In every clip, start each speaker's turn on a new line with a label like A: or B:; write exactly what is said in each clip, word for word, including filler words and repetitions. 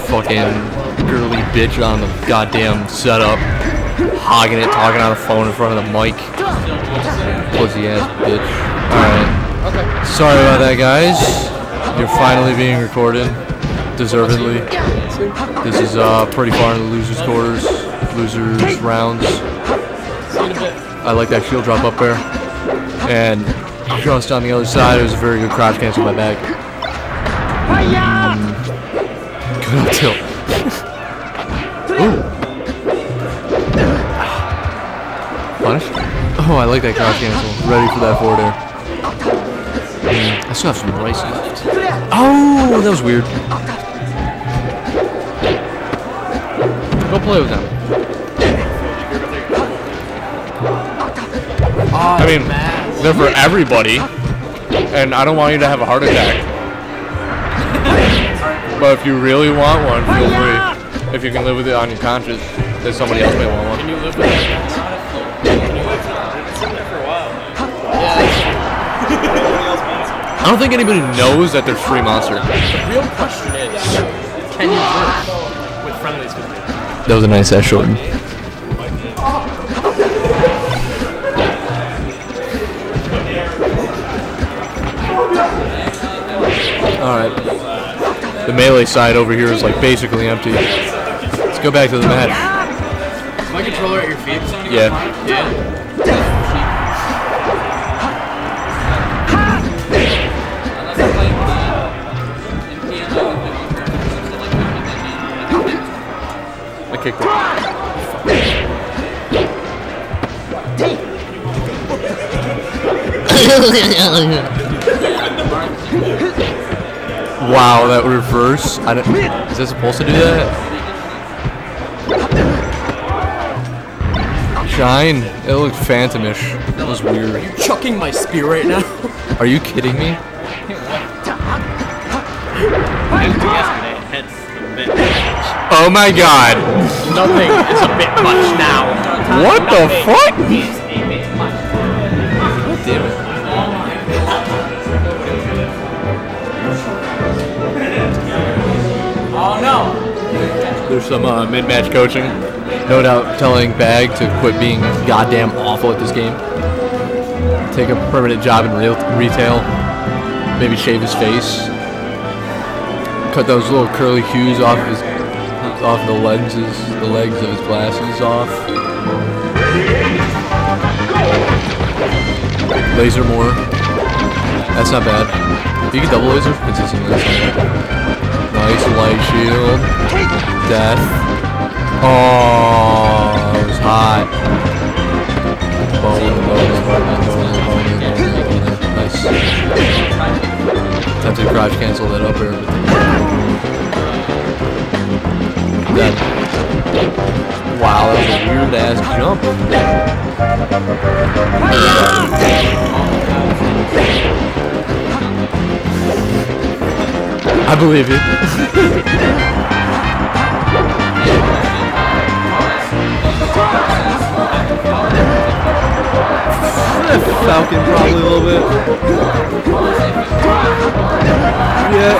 A: fucking girly bitch on the goddamn setup, hogging it, talking on the phone in front of the mic. Pussy ass bitch. Alright.
B: Okay.
A: Sorry about that, guys. You're finally being recorded. Deservedly. This is uh, pretty far in the losers' quarters. Losers' rounds. I like that shield drop up there. And just on the other side, it was a very good crouch cancel by back. Mm. Good up tilt. Ooh. Punish? Oh, I like that crouch cancel. Ready for that forward air. Mm, I still have some rice left. Oh, that was weird. Go play with them. I mean, they're for everybody, and I don't want you to have a heart attack. But if you really want one, feel free. If you can live with it on your conscience, that somebody else may want one.
B: Can you live with it? Can you live with it? It's in there for a while. Yeah.
A: I don't think anybody knows that there's free monster.
B: The real question is, can you live with friendlies?
A: That was a nice ass short. Alright. The melee side over here is like basically empty. Let's go back to the match.
B: Is my controller at your feet?
A: Yeah.
B: Yeah.
A: I kicked it. Wow, that reverse. I don't, is this supposed to do that? Shine. It looked phantomish. That was weird.
B: Are you chucking my spear right now?
A: Are you kidding me? Oh my god.
B: Nothing is a bit much now.
A: What the fuck? God damn it.
B: Oh no.
A: There's some uh, mid-match coaching. No doubt telling Bag to quit being goddamn awful at this game. Take a permanent job in real retail. Maybe shave his face. Cut those little curly cues off his off the lenses, the legs of his glasses off. Laser more. That's not bad. You can double laser consistently. That's not bad. Nice light shield. Death. Oh, that was hot. Bone, bone, bone, bone, bone, bone. Nice. Have to crouch cancel that up air. That. Wow, that was a weird ass jump. I believe it. Falcon probably a little bit. Yeah.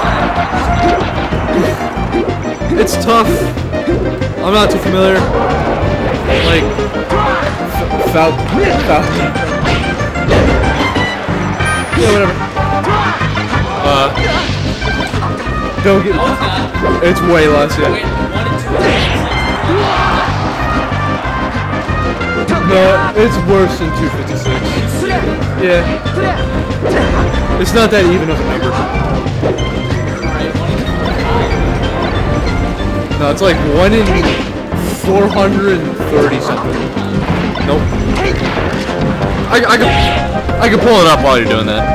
A: It's tough. I'm not too familiar. Like Falcon. Falcon. Yeah, whatever. Uh Don't get it's way less, yeah. No, it's worse than two fifty-six. Yeah. It's not that even of a number. No, it's like one in four hundred thirty something. Nope. I, I, can, I can pull it up while you're doing that.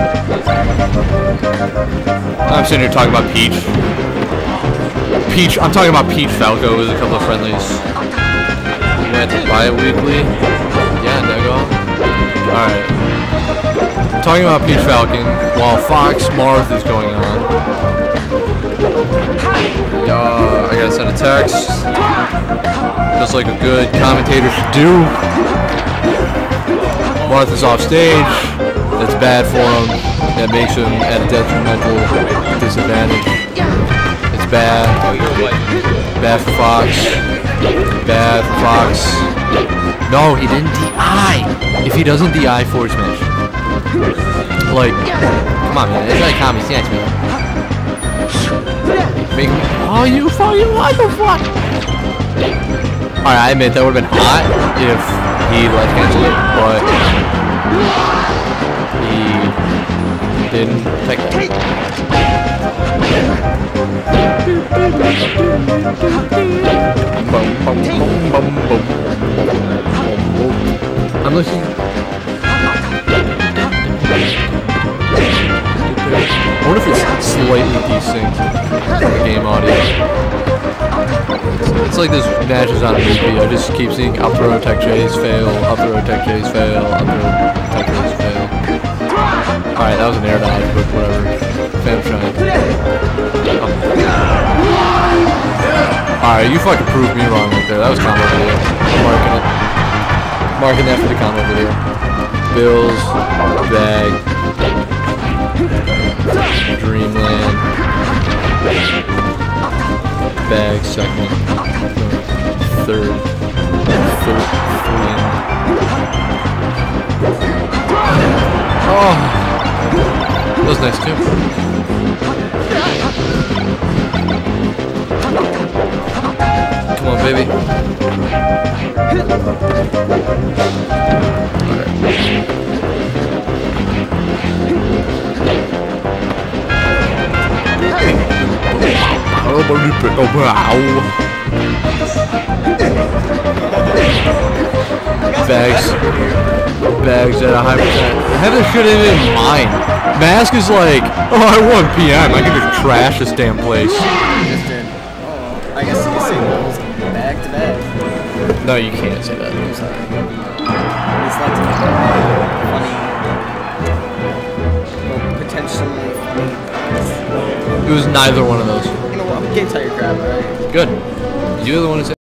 A: I'm sitting here talking about Peach. Peach, I'm talking about Peach Falco with a couple of friendlies. We went bi-weekly. Yeah, Nego. Alright. Talking about Peach Falcon while Fox Marth is going on. Uh, I gotta send a text. Just like a good commentator should do. Martha's off stage. That's bad for him. That makes him at a detrimental disadvantage. It's bad. Bad for Fox. Bad for Fox. No, he didn't D I. If he doesn't D I forward smash. Like, come on, man. It's like common sense, man. Make me. Oh, you fucking what the fuck? Alright, I admit that would have been hot if he left cancel it, but he didn't technically. Bum, bum, bum, bum, bum. I'm listening. I wonder if it's slightly desynced the game audio. It's like this match is on repeat. I just keep seeing up throw tech chase fail, up throw tech chase fail, up throw tech chase fail. Alright, that was an air dodge, but whatever. Fan shine. Oh. Alright, you fucking proved me wrong right there. That was combo video. I'm marking it. Marking that for the combo video. Bills, bag, Dreamland, bag second, third, third, three. Oh, that was nice too. Come on, baby. Bags. Bags at a high percent. Have this shit in mind. Mask is like, oh, I won P M. I can just trash this damn place.
C: Just did. Oh, I guess you can say those back to back.
A: No, you can't say that.
C: I'm sorry. It's like funny. Well, potentially funny.
A: It was neither one of those.
C: You know what? I'm getting tired, crap, alright?
A: Good. You're the one who said.